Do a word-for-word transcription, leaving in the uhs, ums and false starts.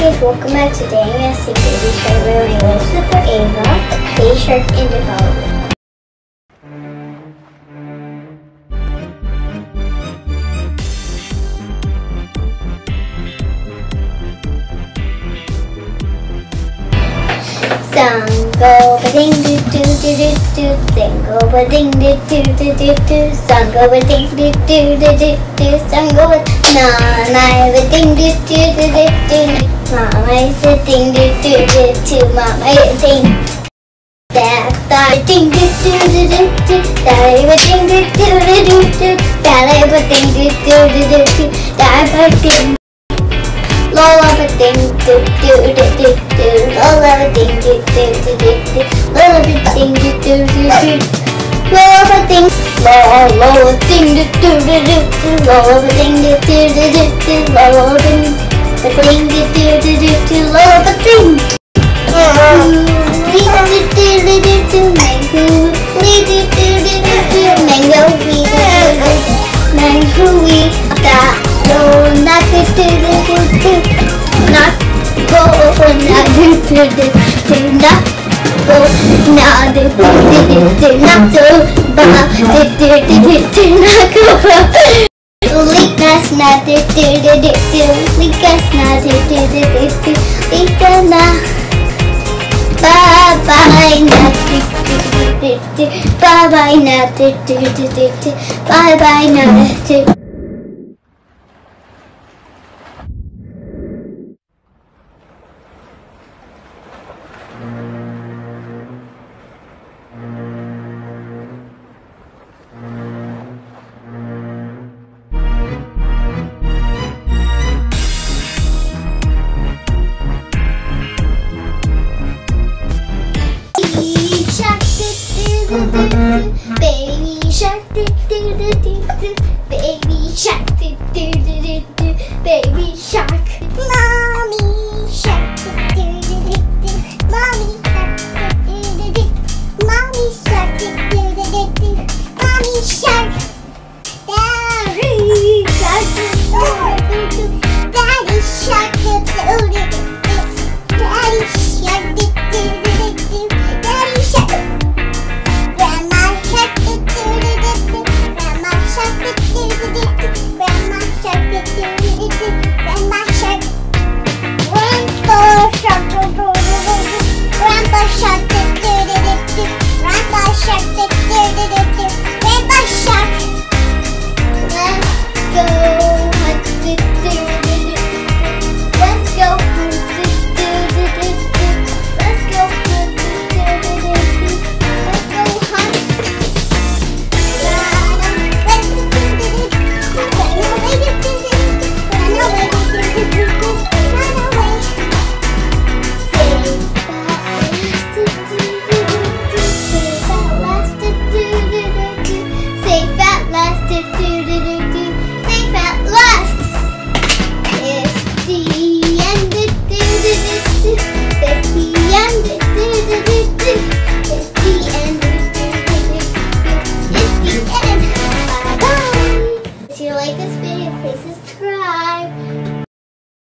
guys, welcome back to the N U R S E R Y Baby Shark Rearing Lucifer Ava, Baby Shark Indigo. Sun go ba ding do do do do do, sun go ba ding do do do do do, sun go ba ding do do do do do, sun go ba na na ba ding do do do do do, mama is a ding do do do do, mama is a ding. Dad ba ding do do do do do, daddy ba ding do do do do do, daddy ba ding do do do do do, dad ba ding. Lola ba ding do do do do do, Lola ba ding do do do do do, Lola ba ding do do do do, Lola ba ding, Lola Lola ding do do do do do, Lola ba ding do do do do do, Lola ba ding ba ding do do do do do, Lola ba ding. We do do do do do do, mango. We do do do do do, mango. We do do do, mango. We got no not do do do do, not go not do do do do, not go not do do do do, not go ba do do do do do, not go ba. Likas na do do do do do, likas na do do do do do, likas na. Bye bye na do do do do, bye bye na do do do do do, bye bye na do. Baby shark do do do do do, baby shark do do do do do, baby shark.